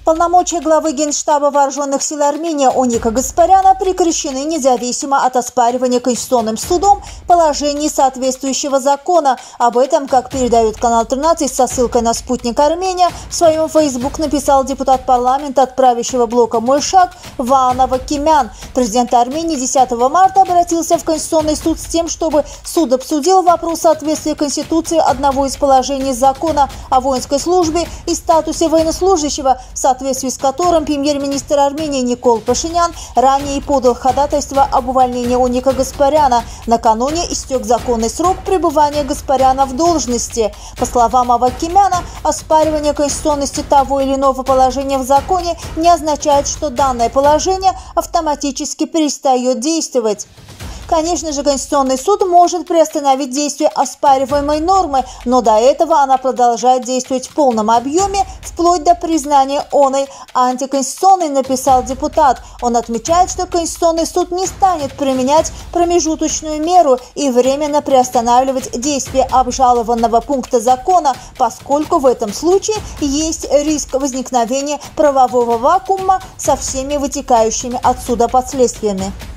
Полномочия главы Генштаба Вооруженных сил Армении Оника Гаспаряна прекращены независимо от оспаривания Конституционным судом положений соответствующего закона. Об этом, как передает канал 13 со ссылкой на «Спутник Армения», в своем Facebook написал депутат парламента от правящего блока «Мой шаг» Ваан Авакимян. Президент Армении 10 марта обратился в Конституционный суд с тем, чтобы суд обсудил вопрос соответствия Конституции одного из положений закона о воинской службе и статусе военнослужащего, в соответствии с которым премьер-министр Армении Никол Пашинян ранее подал ходатайство об увольнении Оника Гаспаряна. Накануне истек законный срок пребывания Гаспаряна в должности. По словам Авакимяна, оспаривание конституционности того или иного положения в законе не означает, что данное положение автоматически перестает действовать. Конечно же, Конституционный суд может приостановить действие оспариваемой нормы, но до этого она продолжает действовать в полном объеме, вплоть до признания оной антиконституционной, написал депутат. Он отмечает, что Конституционный суд не станет применять промежуточную меру и временно приостанавливать действие обжалованного пункта закона, поскольку в этом случае есть риск возникновения правового вакуума со всеми вытекающими отсюда последствиями.